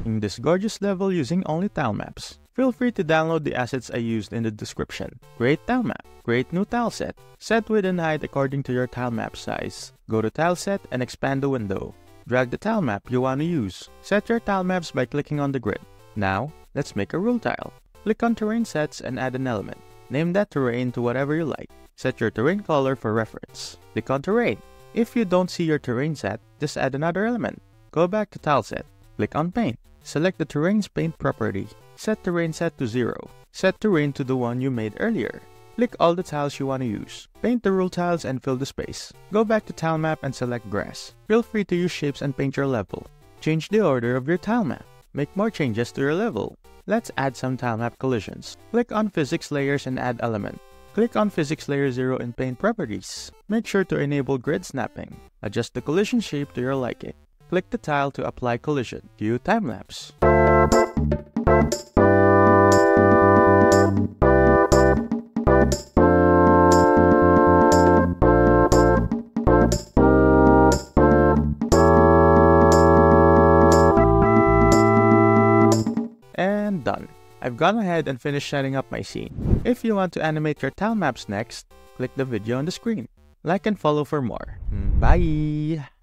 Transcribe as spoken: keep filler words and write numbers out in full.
making this gorgeous level using only tilemaps. Feel free to download the assets I used in the description. Create tilemap. Create new tileset. Set width and height according to your tilemap size. Go to tileset and expand the window. Drag the tilemap you want to use. Set your tilemaps by clicking on the grid. Now, let's make a rule tile. Click on terrain sets and add an element. Name that terrain to whatever you like. Set your terrain color for reference. Click on terrain. If you don't see your terrain set, just add another element. Go back to tileset. Click on paint. Select the terrain's paint property. Set terrain set to zero. Set terrain to the one you made earlier. Click all the tiles you want to use. Paint the rule tiles and fill the space. Go back to tilemap and select grass. Feel free to use shapes and paint your level. Change the order of your tilemap. Make more changes to your level. Let's add some tilemap collisions. Click on physics layers and add element. Click on physics layer zero in paint properties. Make sure to enable grid snapping. Adjust the collision shape to your liking. Click the tile to apply collision. View timelapse. And done. I've gone ahead and finished setting up my scene. If you want to animate your tilemaps next, click the video on the screen. Like and follow for more. Bye!